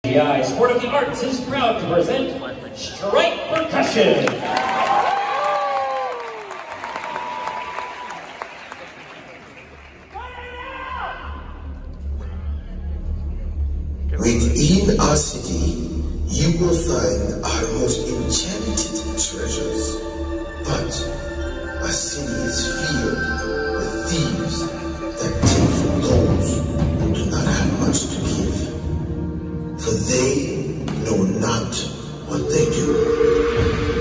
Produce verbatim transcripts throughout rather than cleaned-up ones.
W G I Sport of the Arts is proud to present Stryke Percussion. Within our city, you will find our most enchanted treasures. But our city is filled with thieves that take from those who do not have much to give. For they know not what they do.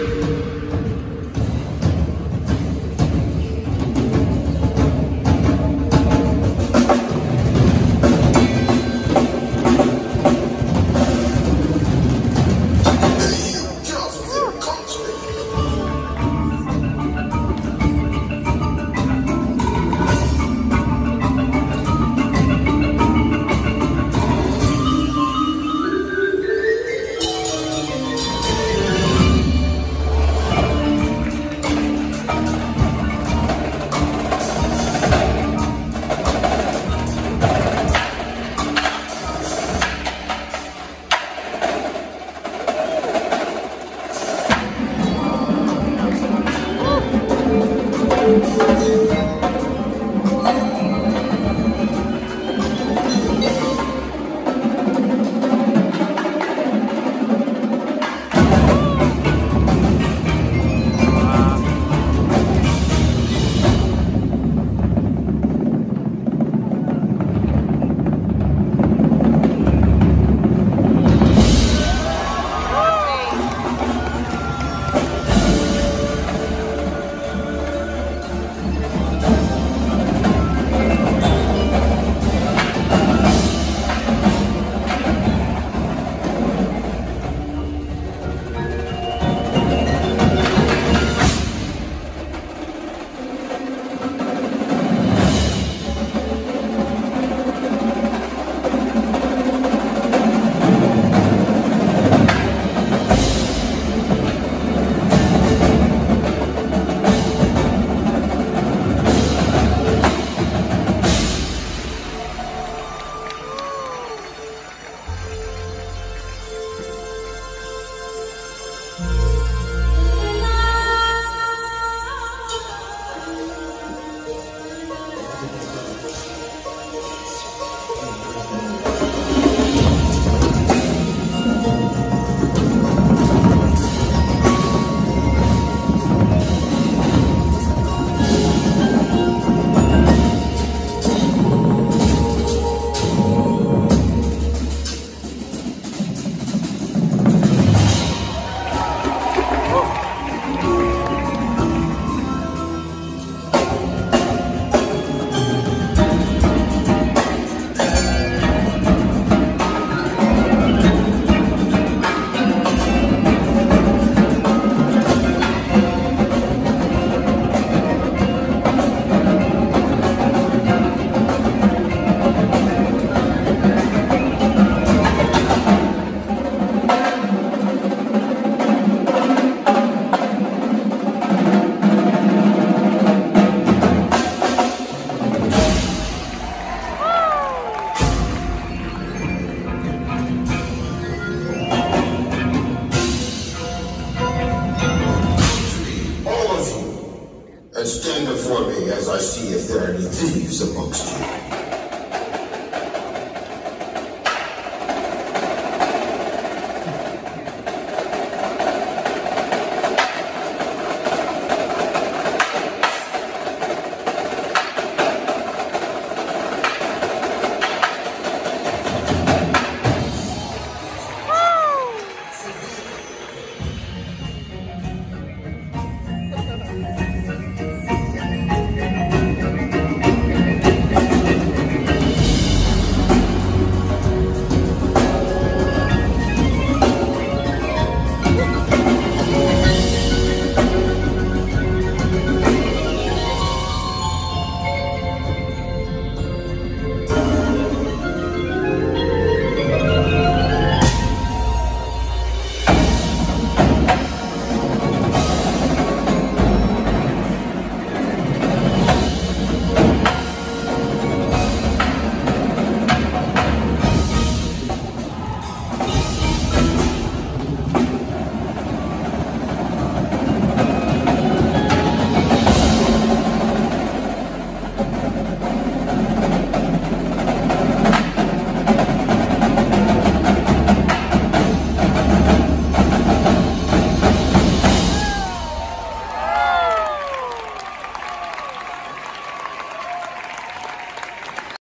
And stand before me as I see if there are any thieves amongst you.